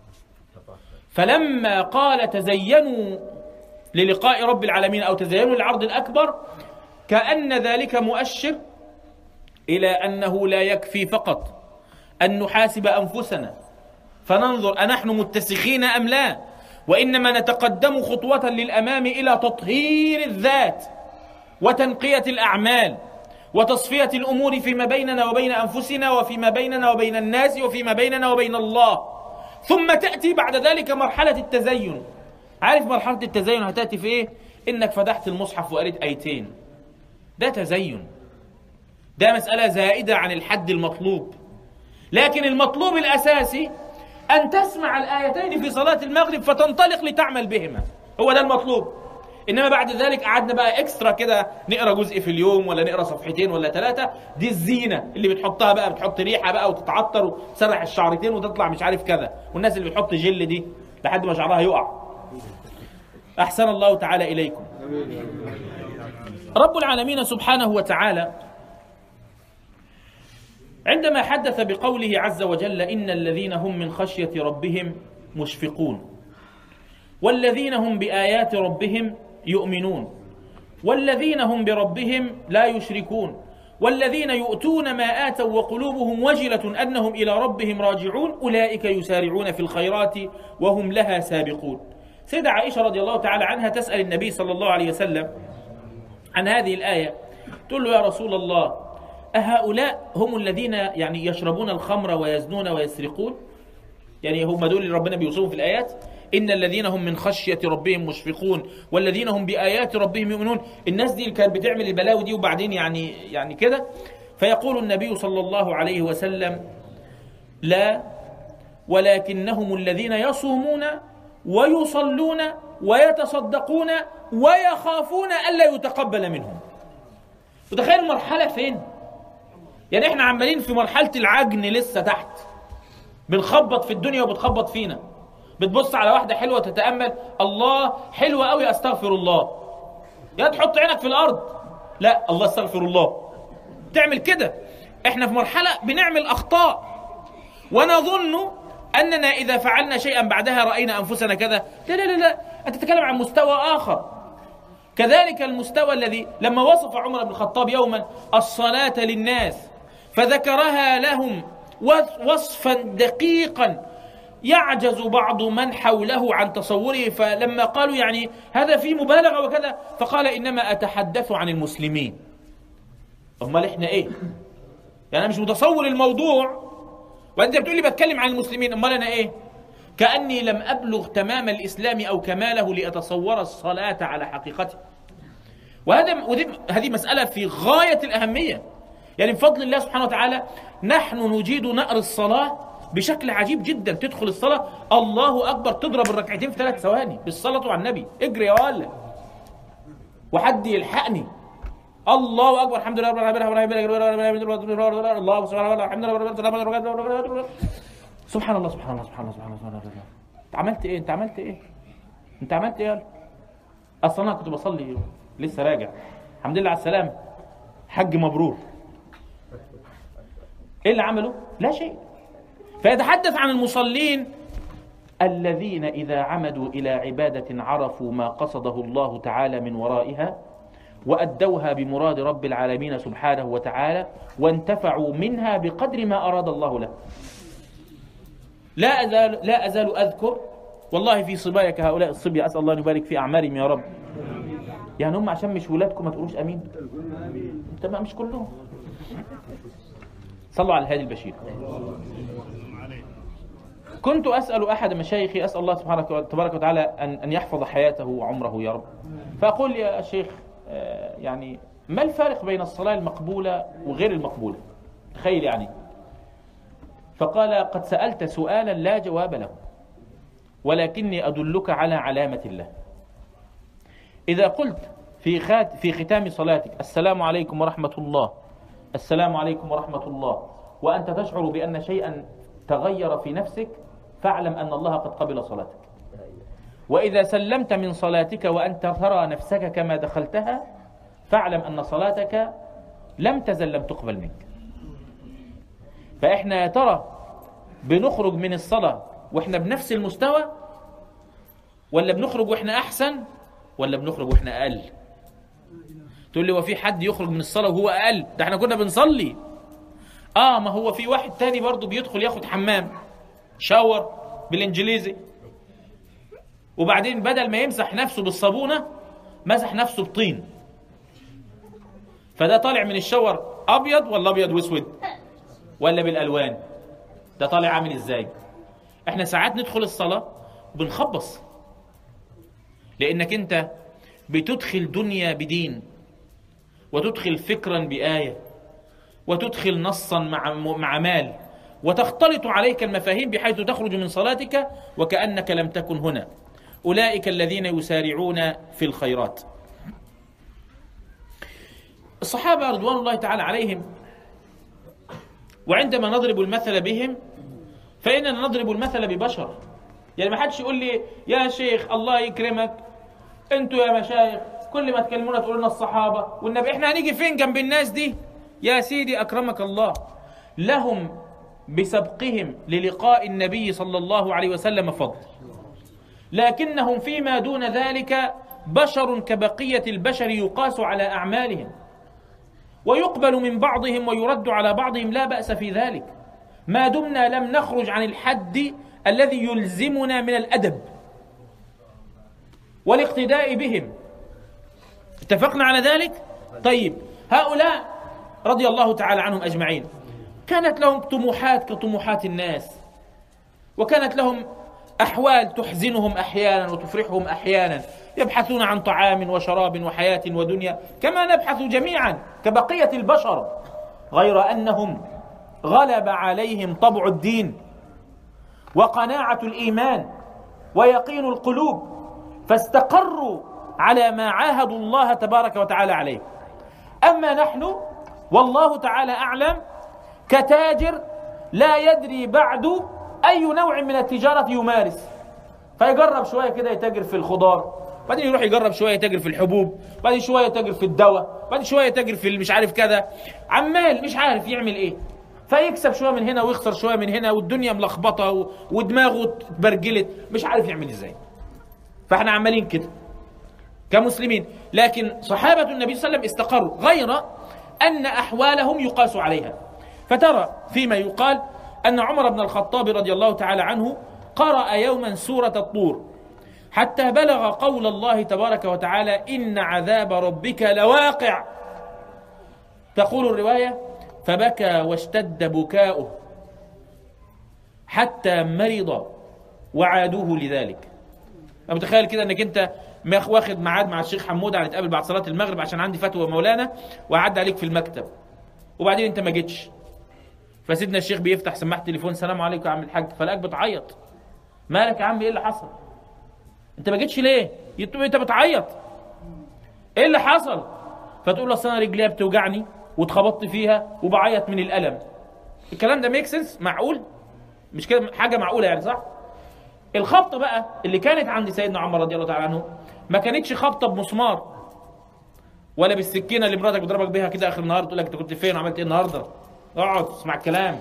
فلما قال تزينوا للقاء رب العالمين أو تزينوا للعرض الأكبر، كأن ذلك مؤشر إلى أنه لا يكفي فقط أن نحاسب أنفسنا فننظر أنحن متسخين أم لا، وإنما نتقدم خطوة للأمام إلى تطهير الذات وتنقية الأعمال وتصفية الأمور فيما بيننا وبين أنفسنا وفيما بيننا وبين الناس وفيما بيننا وبين الله. ثم تأتي بعد ذلك مرحلة التزين. عارف مرحلة التزين هتأتي في إيه؟ إنك فتحت المصحف وقريت آيتين، ده تزين، ده مسألة زائدة عن الحد المطلوب. لكن المطلوب الأساسي أن تسمع الآيتين في صلاة المغرب فتنطلق لتعمل بهما، هو ده المطلوب. إنما بعد ذلك قعدنا بقى إكسترا كده نقرأ جزء في اليوم ولا نقرأ صفحتين ولا 3، دي الزينة اللي بتحطها بقى، بتحط ريحة بقى وتتعطر وتسرح الشعرتين وتطلع مش عارف كذا، والناس اللي بتحط جل دي لحد ما شعرها يقع. أحسن الله تعالى إليكم. رب العالمين سبحانه وتعالى عندما حدث بقوله عز وجل: إن الذين هم من خشية ربهم مشفقون، والذين هم بآيات ربهم يؤمنون، والذين هم بربهم لا يشركون، والذين يؤتون ما آتوا وقلوبهم وجلة أنهم إلى ربهم راجعون، أولئك يسارعون في الخيرات وهم لها سابقون. سيدة عائشة رضي الله تعالى عنها تسأل النبي صلى الله عليه وسلم عن هذه الآية، تقول له: يا رسول الله، أهؤلاء هم الذين يعني يشربون الخمر ويزنون ويسرقون؟ يعني هم دول اللي ربنا بيوصفهم في الآيات؟ إن الذين هم من خشية ربهم مشفقون والذين هم بآيات ربهم يؤمنون. الناس دي اللي كانت بتعمل البلاوي دي وبعدين يعني كده. فيقول النبي صلى الله عليه وسلم: لا، ولكنهم الذين يصومون ويصلون ويتصدقون ويخافون ألا يتقبل منهم. وتخيل المرحلة فين؟ يعني احنا عمالين في مرحلة العجن لسه تحت، بنخبط في الدنيا وبتخبط فينا. بتبص على واحدة حلوة تتأمل، الله حلوة قوي، أستغفر الله، يا تحط عينك في الأرض، لا الله استغفر الله، تعمل كده. احنا في مرحلة بنعمل أخطاء ونظن أننا إذا فعلنا شيئا بعدها رأينا أنفسنا كذا. لا لا لا لا، أنت تتكلم عن مستوى آخر. كذلك المستوى الذي لما وصف عمر بن الخطاب يوما الصلاة للناس فذكرها لهم وصفا دقيقا يعجز بعض من حوله عن تصوره، فلما قالوا يعني هذا فيه مبالغة وكذا، فقال إنما أتحدث عن المسلمين. أمال إحنا إيه؟ يعني أنا مش متصور الموضوع وأنت بتقول لي بتكلم عن المسلمين، أمال أنا إيه؟ كأني لم أبلغ تمام الإسلام أو كماله لأتصور الصلاة على حقيقتها. هذه مسألة في غاية الأهمية. يعني بفضل الله سبحانه وتعالى نحن نجيد نقر الصلاة بشكل عجيب جدا. تدخل الصلاة الله أكبر، تضرب الركعتين في 3 ثواني بالصلاة على النبي، اجري يا ولا وحد يلحقني. الله أكبر، الحمد لله رب العالمين، الله سبحانه وتعالى، سبحان الله سبحان الله سبحان الله سبحان الله سبحان الله. انت عملت ايه؟ انت عملت ايه؟ اصلا انا كنت بصلي لسه راجع، الحمد لله على السلامه، حج مبرور. ايه اللي عمله؟ لا شيء. فيتحدث عن المصلين الذين إذا عمدوا إلى عبادة عرفوا ما قصده الله تعالى من ورائها وأدوها بمراد رب العالمين سبحانه وتعالى وانتفعوا منها بقدر ما أراد الله له. لا أزال أذكر والله في صبايك هؤلاء الصبية، أسأل الله أن يبارك في أعمارهم يا رب. يعني هم عشان مش ولادكم ما تقولوش أمين؟ أنت مش كلهم. صلوا على الهادي البشير. كنت أسأل أحد مشايخي، أسأل الله سبحانه تبارك وتعالى أن يحفظ حياته وعمره يا رب، فأقول يا شيخ يعني ما الفارق بين الصلاة المقبولة وغير المقبولة؟ تخيل يعني. فقال قد سألت سؤالا لا جواب له، ولكني أدلك على علامة الله. إذا قلت في ختام صلاتك السلام عليكم ورحمة الله، السلام عليكم ورحمة الله، وأنت تشعر بأن شيئا تغير في نفسك، فاعلم أن الله قد قبل صلاتك. وإذا سلمت من صلاتك وأنت ترى نفسك كما دخلتها، فاعلم أن صلاتك لم تزل لم تقبل منك. فإحنا يا ترى بنخرج من الصلاة وإحنا بنفس المستوى، ولا بنخرج وإحنا أحسن، ولا بنخرج وإحنا أقل؟ تقول لي وفي حد يخرج من الصلاة وهو أقل؟ ده إحنا كنا بنصلي. ما هو في واحد تاني برضو بيدخل ياخد حمام شاور بالإنجليزي، وبعدين بدل ما يمسح نفسه بالصابونة مسح نفسه بطين. فده طالع من الشاور أبيض ولا أبيض واسود ولا بالألوان؟ ده طالع عامل إزاي؟ إحنا ساعات ندخل الصلاة وبنخبص، لأنك أنت بتدخل دنيا بدين، وتدخل فكرا بآية، وتدخل نصا مع مال، وتختلط عليك المفاهيم بحيث تخرج من صلاتك وكأنك لم تكن هنا. أولئك الذين يسارعون في الخيرات. الصحابة رضوان الله تعالى عليهم، وعندما نضرب المثل بهم فإننا نضرب المثل ببشر. يعني ما حدش يقول لي يا شيخ الله يكرمك انتوا يا مشايخ كل ما تكلمونا تقولوا لنا الصحابة والنبي، احنا هنيجي فين جنب الناس دي؟ يا سيدي أكرمك الله، لهم بسبقهم للقاء النبي صلى الله عليه وسلم فضل، لكنهم فيما دون ذلك بشر كبقية البشر يقاس على أعمالهم، ويقبل من بعضهم ويرد على بعضهم، لا بأس في ذلك ما دمنا لم نخرج عن الحد الذي يلزمنا من الأدب والاقتداء بهم. اتفقنا على ذلك؟ طيب، هؤلاء رضي الله تعالى عنهم أجمعين كانت لهم طموحات كطموحات الناس، وكانت لهم أحوال تحزنهم أحيانا وتفرحهم أحيانا، يبحثون عن طعام وشراب وحياة ودنيا كما نبحث جميعا كبقية البشر، غير أنهم غلب عليهم طبع الدين وقناعة الإيمان ويقين القلوب، فاستقروا على ما عاهدوا الله تبارك وتعالى عليه. أما نحن والله تعالى أعلم كتاجر لا يدري بعد أي نوع من التجارة يمارس، فيجرب شوية كده يتاجر في الخضار، بعدين يروح يجرب شوية يتاجر في الحبوب، بعدين شوية يتاجر في الدواء، بعدين شوية يتاجر في مش عارف كذا، عمال مش عارف يعمل ايه، فيكسب شوية من هنا ويخسر شوية من هنا، والدنيا ملخبطة ودماغه اتبرجلت، مش عارف يعمل ازاي. فاحنا عمالين كده كمسلمين. لكن صحابة النبي صلى الله عليه وسلم استقروا، غير أن أحوالهم يقاس عليها. فترى فيما يقال أن عمر بن الخطاب رضي الله تعالى عنه قرأ يوما سورة الطور حتى بلغ قول الله تبارك وتعالى: إن عذاب ربك لواقع. تقول الرواية: فبكى واشتد بكاؤه حتى مرض وعادوه لذلك. أنا متخيل كده أنك أنت واخد ميعاد مع الشيخ حمود هنتقابل بعد صلاة المغرب عشان عندي فتوى مولانا، وأعد عليك في المكتب، وبعدين أنت ما جيتش، فسيدنا الشيخ بيفتح سماعة تليفون: السلام عليكم يا عم الحاج، فلاقيك بتعيط. مالك يا عم؟ ايه اللي حصل؟ انت ما جيتش ليه؟ انت بتعيط، ايه اللي حصل؟ فتقول له: اصل انا رجليا بتوجعني واتخبطت فيها وبعيط من الالم. الكلام ده ميك سنس؟ معقول؟ مش كده حاجه معقوله يعني، صح؟ الخبطه بقى اللي كانت عند سيدنا عمر رضي الله تعالى عنه ما كانتش خبطه بمسمار ولا بالسكينه اللي مراتك بتضربك بيها كده اخر النهار تقول لك انت كنت فين وعملت ايه النهارده. اقعد اسمع الكلام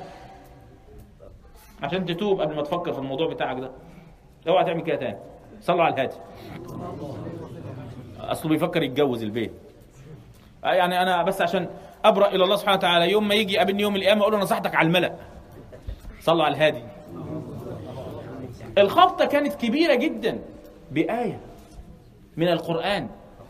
عشان تتوب قبل ما تفكر في الموضوع بتاعك ده. اوعى تعمل كده تاني. صلوا على الهادي. اصله بيفكر يتجوز البيت. يعني انا بس عشان ابرأ الى الله سبحانه وتعالى، يوم ما يجي يقابلني يوم القيامه اقول له: نصحتك على الملأ. صلوا على الهادي. الخبطه كانت كبيره جدا بآية من القرآن،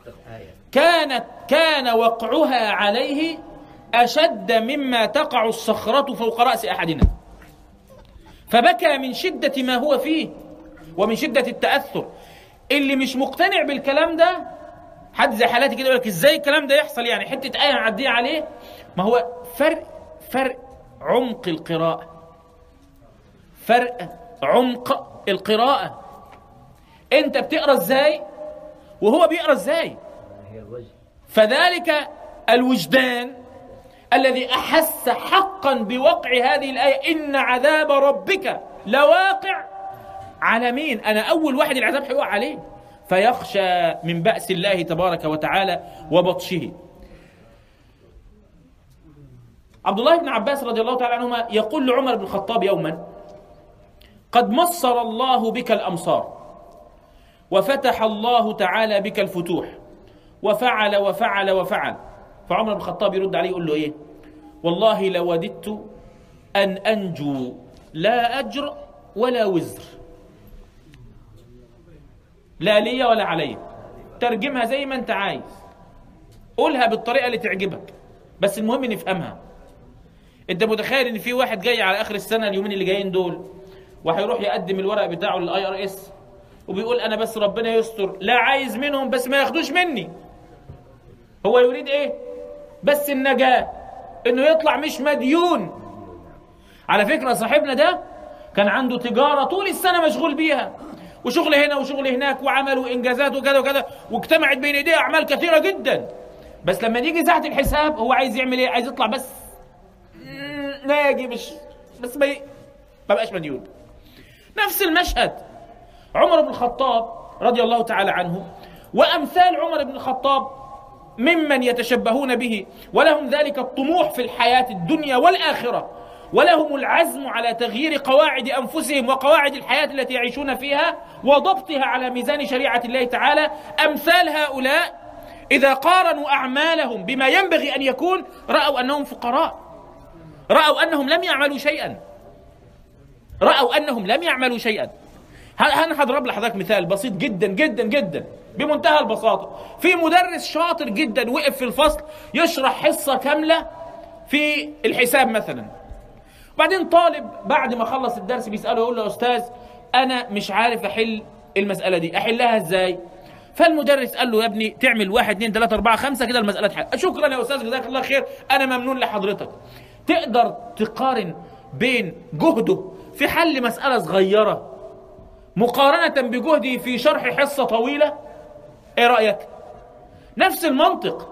كان وقعها عليه أشد مما تقع الصخرة فوق رأس أحدنا، فبكى من شدة ما هو فيه ومن شدة التأثر. اللي مش مقتنع بالكلام ده، حد زي حالاتي كده، يقول لك: ازاي الكلام ده يحصل؟ يعني حتة آية نعديه عليه. ما هو فرق عمق القراءة، فرق عمق القراءة. انت بتقرأ ازاي وهو بيقرأ ازاي. فذلك الوجدان الذي أحس حقا بوقع هذه الآية: إن عذاب ربك لواقع. على مين؟ أنا أول واحد العذاب هيقع عليه، فيخشى من بأس الله تبارك وتعالى وبطشه. عبد الله بن عباس رضي الله تعالى عنهما يقول لعمر بن الخطاب يوما: قد مصر الله بك الأمصار وفتح الله تعالى بك الفتوح وفعل وفعل وفعل. فعمر بن الخطاب يرد عليه يقول له ايه؟ والله لوددت أن أنجو لا أجر ولا وزر، لا لي ولا علي. ترجمها زي ما انت عايز، قولها بالطريقة اللي تعجبك، بس المهم نفهمها. انت متخيل ان في واحد جاي على آخر السنة اليومين اللي جايين دول وهيروح يقدم الورق بتاعه للIRS وبيقول: أنا بس ربنا يستر، لا عايز منهم بس ما ياخدوش مني. هو يريد ايه؟ بس النجاة، انه يطلع مش مديون. على فكرة صاحبنا ده كان عنده تجارة طول السنة مشغول بيها، وشغل هنا وشغل هناك، وعمل وإنجازات وكذا وكذا، واجتمعت بين ايديه أعمال كثيرة جدا. بس لما يجي ساعة الحساب هو عايز يعمل ايه؟ عايز يطلع بس ناجي، بس ما بقاش مديون. نفس المشهد عمر بن الخطاب رضي الله تعالى عنه وأمثال عمر بن الخطاب ممن يتشبهون به، ولهم ذلك الطموح في الحياة الدنيا والآخرة، ولهم العزم على تغيير قواعد أنفسهم وقواعد الحياة التي يعيشون فيها وضبطها على ميزان شريعة الله تعالى. أمثال هؤلاء إذا قارنوا أعمالهم بما ينبغي أن يكون رأوا أنهم فقراء، رأوا أنهم لم يعملوا شيئا، رأوا أنهم لم يعملوا شيئا. أنا هضرب لحضرتك مثال بسيط جدا جدا جدا بمنتهى البساطة. في مدرس شاطر جدا وقف في الفصل يشرح حصة كاملة في الحساب مثلا، وبعدين طالب بعد ما خلص الدرس بيسأله يقول له: يا أستاذ أنا مش عارف أحل المسألة دي، أحلها إزاي؟ فالمدرس قال له: يا ابني تعمل 1 2 3 4 5 كده المسألة تحل. شكرا يا أستاذ جزاك الله خير، أنا ممنون لحضرتك. تقدر تقارن بين جهده في حل مسألة صغيرة مقارنة بجهده في شرح حصة طويلة؟ ايه رأيك؟ نفس المنطق.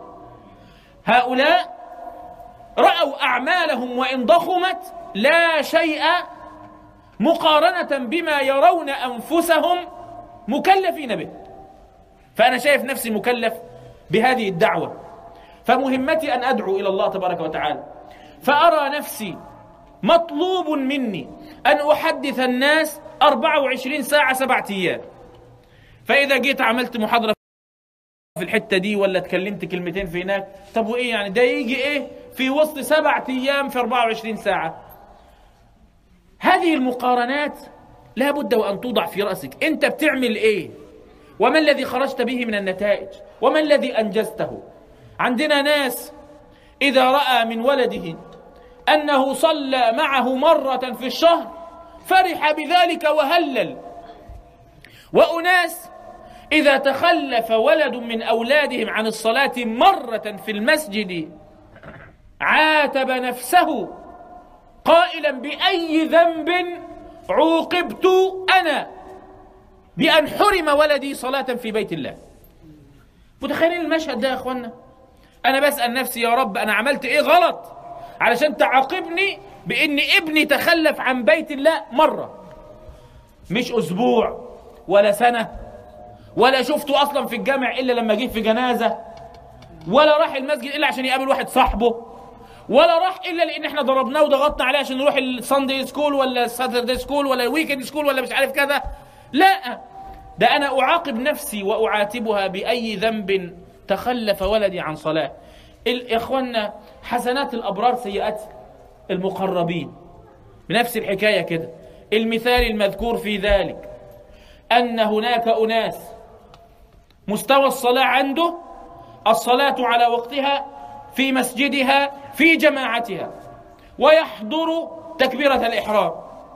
هؤلاء رأوا أعمالهم وإن ضخمت لا شيء مقارنة بما يرون أنفسهم مكلفين به. فأنا شايف نفسي مكلف بهذه الدعوة، فمهمتي أن أدعو إلى الله تبارك وتعالى، فأرى نفسي مطلوب مني أن أحدث الناس 24 ساعة 7 أيام. فإذا جيت عملت محاضرة في الحتة دي ولا تكلمت كلمتين في هناك، طب وإيه يعني ده يجي إيه في وسط 7 أيام في 24 ساعة؟ هذه المقارنات لا بد وأن توضع في رأسك. أنت بتعمل إيه؟ وما الذي خرجت به من النتائج؟ وما الذي أنجزته؟ عندنا ناس إذا رأى من ولده أنه صلى معه مرة في الشهر فرح بذلك وهلل، وأناس إذا تخلف ولد من أولادهم عن الصلاة مرة في المسجد عاتب نفسه قائلا بأي ذنب عوقبت أنا بأن حرم ولدي صلاة في بيت الله؟ متخيلين المشهد ده يا أخوانا؟ أنا بسأل نفسي يا رب أنا عملت إيه غلط علشان تعاقبني بأن ابني تخلف عن بيت الله مرة، مش أسبوع ولا سنة، ولا شفته أصلا في الجامع إلا لما جه في جنازة، ولا راح المسجد إلا عشان يقابل واحد صاحبه، ولا راح إلا لأن احنا ضربناه وضغطنا عليه عشان نروح الساندي سكول ولا الساتردي سكول ولا الويكند سكول ولا مش عارف كذا. لا، ده أنا أعاقب نفسي وأعاتبها بأي ذنب تخلف ولدي عن صلاة. إخواننا حسنات الأبرار سيئات المقربين بنفس الحكاية كده. المثال المذكور في ذلك أن هناك أناس مستوى الصلاة عنده الصلاة على وقتها في مسجدها في جماعتها ويحضر تكبيرة الإحرام.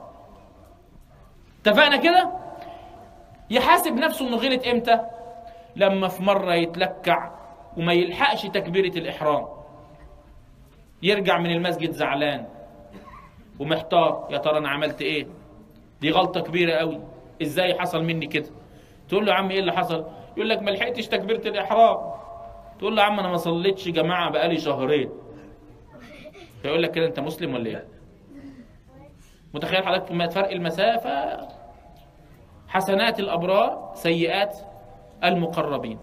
اتفقنا كده؟ يحاسب نفسه انه غلط امتى؟ لما في مرة يتلكع وما يلحقش تكبيرة الإحرام، يرجع من المسجد زعلان ومحتار، يا ترى انا عملت ايه؟ دي غلطة كبيرة قوي، ازاي حصل مني كده؟ تقول له يا عم ايه اللي حصل؟ يقول لك ما لحقتش تكبيرة الإحرام. تقول له يا عم انا ما صليتش جماعة بقالي شهرين. فيقول لك كده انت مسلم ولا ايه؟ متخيل حضرتك فرق المسافة؟ حسنات الأبرار سيئات المقربين.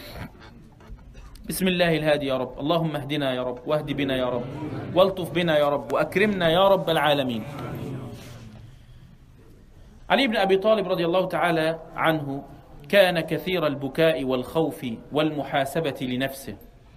بسم الله الهادي يا رب، اللهم اهدنا يا رب واهد بنا يا رب والطف بنا يا رب وأكرمنا يا رب العالمين. علي بن أبي طالب رضي الله تعالى عنه كان كثير البكاء والخوف والمحاسبة لنفسه،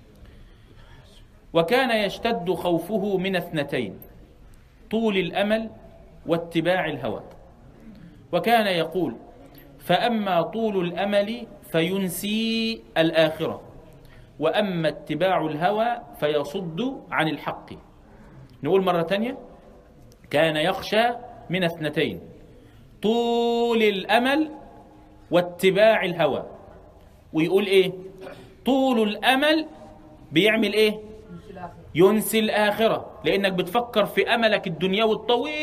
وكان يشتد خوفه من 2: طول الأمل واتباع الهوى. وكان يقول: فأما طول الأمل فينسي الآخرة، وأما اتباع الهوى فيصد عن الحق. نقول مرة تانية: كان يخشى من 2: طول الأمل واتباع الهوى. ويقول إيه؟ طول الأمل بيعمل إيه؟ ينسي الآخرة، لأنك بتفكر في أملك الدنيوي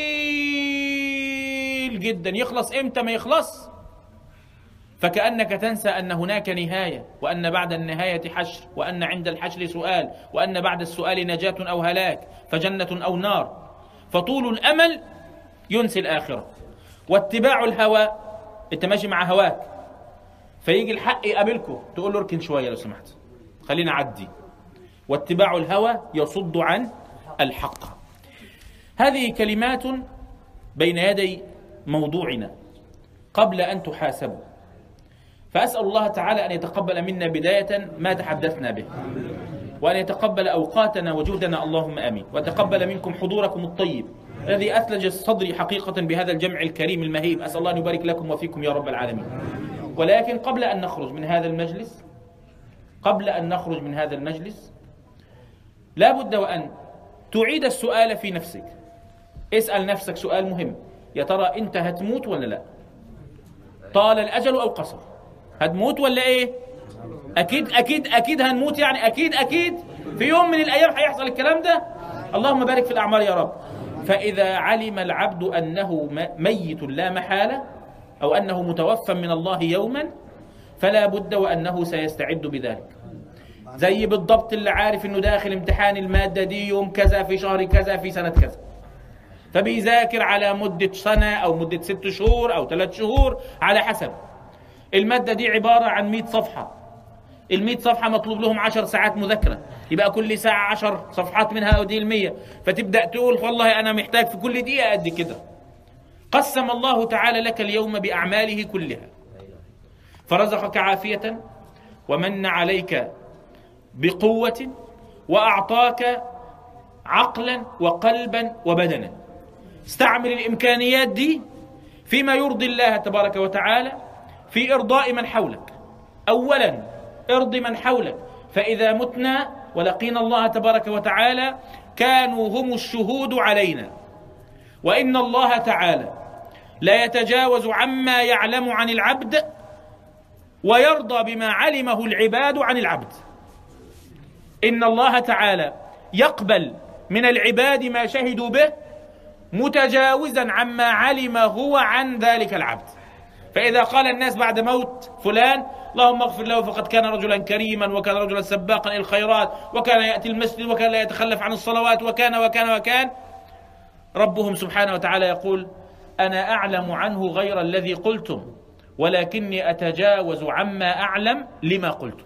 الطويل جدا يخلص إمتى ما يخلص، فكأنك تنسى أن هناك نهاية، وأن بعد النهاية حشر، وأن عند الحشر سؤال، وأن بعد السؤال نجاة أو هلاك، فجنة أو نار. فطول الأمل ينسي الآخرة، واتباع الهوى أنت ماشي مع هواك فيجي الحق يقابلكم تقول له اركن شوية لو سمحت خلينا عدي. واتباع الهوى يصد عن الحق. هذه كلمات بين يدي موضوعنا قبل أن تحاسبوا، فأسأل الله تعالى أن يتقبل منا بداية ما تحدثنا به، وأن يتقبل أوقاتنا وجهدنا اللهم آمين، وتقبل منكم حضوركم الطيب الذي أثلج صدري حقيقة بهذا الجمع الكريم المهيب. أسأل الله أن يبارك لكم وفيكم يا رب العالمين. ولكن قبل أن نخرج من هذا المجلس لا بد وأن تعيد السؤال في نفسك. اسأل نفسك سؤال مهم: يا ترى أنت هتموت ولا لا؟ طال الأجل أو قصر؟ هتموت ولا إيه؟ أكيد هنموت، يعني أكيد في يوم من الأيام هيحصل الكلام ده. اللهم بارك في الأعمار يا رب. فإذا علم العبد أنه ميت لا محالة، أو أنه متوفى من الله يوما، فلا بد وأنه سيستعد بذلك. زي بالضبط اللي عارف أنه داخل امتحان المادة دي يوم كذا في شهر كذا في سنة كذا، فبيذاكر على مدة سنة أو مدة 6 شهور أو 3 شهور على حسب. المادة دي عبارة عن 100 صفحة، ال100 صفحة مطلوب لهم 10 ساعات مذاكرة، يبقى كل ساعة 10 صفحات منها أو دي ال100، فتبدأ تقول والله أنا محتاج في كل دقيقة قد كده. قسم الله تعالى لك اليوم بأعماله كلها، فرزقك عافية ومن عليك بقوة وأعطاك عقلا وقلبا وبدنا. استعمل الإمكانيات دي فيما يرضي الله تبارك وتعالى في إرضاء من حولك. أولا ارض من حولك، فإذا متنا ولقينا الله تبارك وتعالى كانوا هم الشهود علينا. وإن الله تعالى لا يتجاوز عما يعلم عن العبد ويرضى بما علمه العباد عن العبد. إن الله تعالى يقبل من العباد ما شهدوا به متجاوزا عما علم هو عن ذلك العبد. فإذا قال الناس بعد موت فلان اللهم اغفر له فقد كان رجلا كريما وكان رجلا سباقا إلى الخيرات وكان يأتي المسجد وكان لا يتخلف عن الصلوات وكان وكان وكان، ربهم سبحانه وتعالى يقول أنا أعلم عنه غير الذي قلتم ولكني أتجاوز عما أعلم لما قلتم.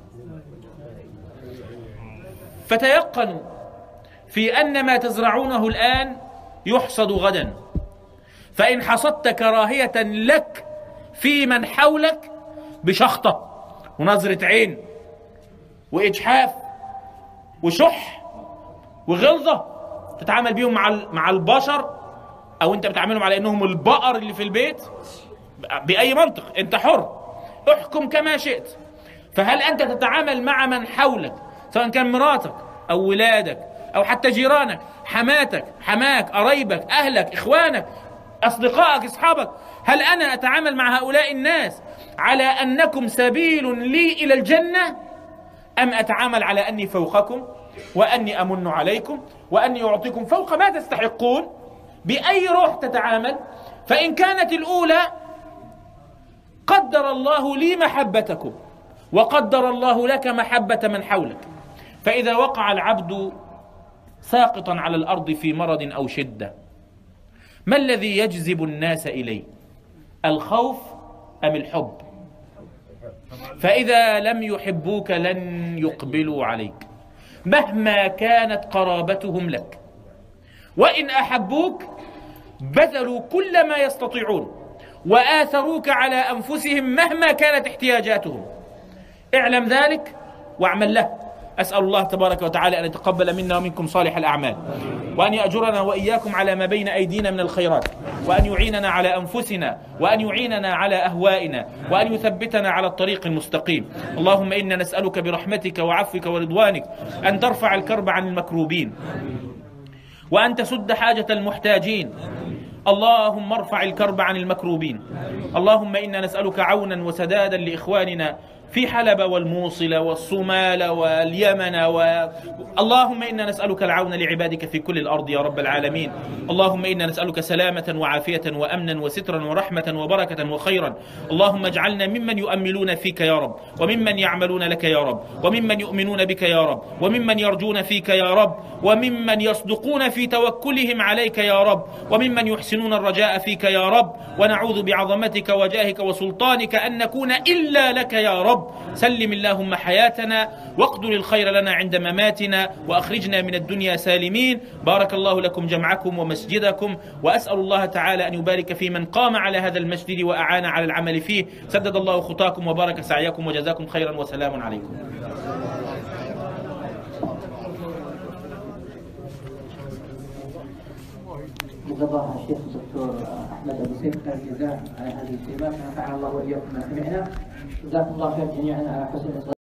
فتيقنوا في أن ما تزرعونه الآن يحصد غدا، فإن حصدت كراهية لك في من حولك بشخطة ونظرة عين وإجحاف وشح وغلظة تتعامل بيهم مع البشر، أو أنت بتعاملهم على أنهم البقر اللي في البيت، بأي منطق أنت حر، احكم كما شئت. فهل أنت تتعامل مع من حولك سواء كان مراتك أو ولادك أو حتى جيرانك، حماتك، حماك، قرايبك، أهلك، إخوانك، أصدقائك، أصحابك، هل أنا أتعامل مع هؤلاء الناس على أنكم سبيل لي إلى الجنة، أم أتعامل على أني فوقكم وأني أمن عليكم وأني أعطيكم فوق ما تستحقون؟ بأي روح تتعامل؟ فإن كانت الأولى قدر الله لي محبتكم وقدر الله لك محبة من حولك. فإذا وقع العبد ساقطا على الأرض في مرض أو شدة، ما الذي يجذب الناس إليه؟ الخوف أم الحب؟ فإذا لم يحبوك لن يقبلوا عليك مهما كانت قرابتهم لك، وإن أحبوك بذلوا كل ما يستطيعون وآثروك على أنفسهم مهما كانت احتياجاتهم. اعلم ذلك واعمل له. أسأل الله تبارك وتعالى أن يتقبل منا ومنكم صالح الأعمال، وأن يأجرنا وإياكم على ما بين أيدينا من الخيرات، وأن يعيننا على أنفسنا، وأن يعيننا على أهوائنا، وأن يثبتنا على الطريق المستقيم. اللهم إنا نسألك برحمتك وعفوك ورضوانك أن ترفع الكرب عن المكروبين وأن تسد حاجة المحتاجين. اللهم ارفع الكرب عن المكروبين. اللهم إنا نسألك عونا وسدادا لإخواننا في حلب والموصل والصومال واليمن اللهم إنا نسألك العون لعبادك في كل الأرض يا رب العالمين. اللهم إنا نسألك سلامة وعافية وأمنا وسترا ورحمة وبركة وخيرا. اللهم اجعلنا ممن يؤملون فيك يا رب، وممن يعملون لك يا رب، وممن يؤمنون بك يا رب، وممن يرجون فيك يا رب، وممن يصدقون في توكلهم عليك يا رب، وممن يحسنون الرجاء فيك يا رب. ونعوذ بعظمتك وجاهك وسلطانك أن نكون إلا لك يا رب. سلم اللهم حياتنا واقدر الخير لنا عند مماتنا وأخرجنا من الدنيا سالمين. بارك الله لكم جمعكم ومسجدكم، وأسأل الله تعالى أن يبارك في من قام على هذا المسجد وأعان على العمل فيه. سدد الله خطاكم وبارك سعيكم وجزاكم خيرا، وسلام عليكم. جزا الله الشيخ الدكتور أحمد أبو سيف خير الجزاء على هذه الكلمات، نفعنا الله وإياكم ما سمعنا. جزاكم الله خير جميعا على حسن